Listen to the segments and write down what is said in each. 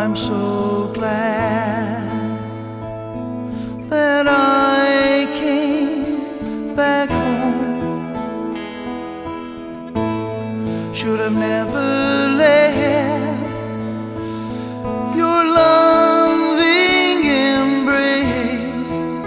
I'm so glad that I came back home. Should have never let your loving embrace.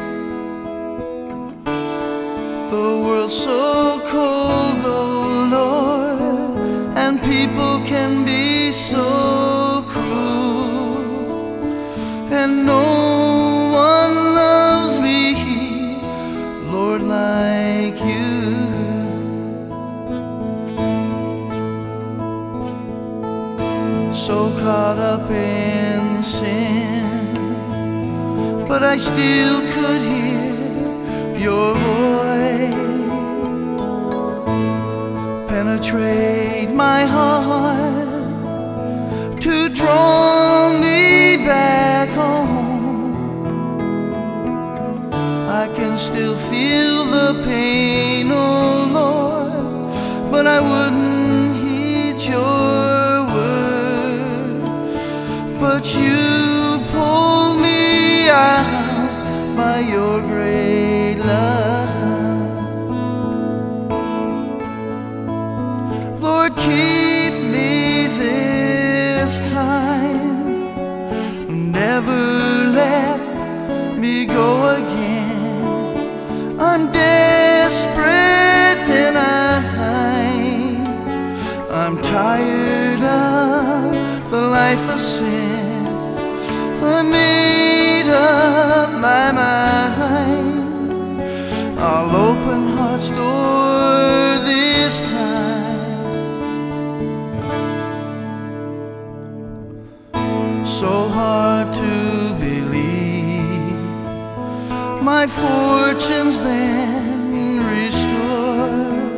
The world's so cold, oh Lord, and people can be so cruel, and no one loves me, Lord, like you. So caught up in sin, but I still could hear your voice penetrate my heart to draw me back home. I can still feel the pain, oh Lord, but I wouldn't heed your word. But you pulled me out by your great love. Lord, keep me this time, never let me go again. I'm desperate and I'm tired of the life of sin. I made up my mind, I'll open heart's door this time. So hard to believe my fortune's been restored.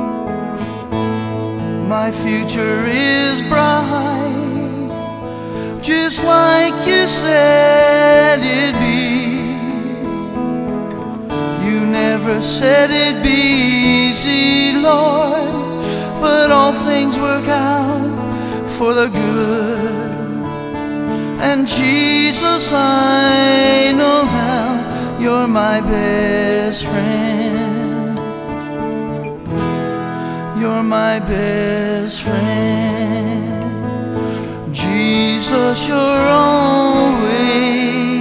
My future is bright, just like you said it'd be. You never said it'd be easy, Lord, but all things work out for the good. And Jesus, I know now you're my best friend. You're my best friend. Jesus, you're always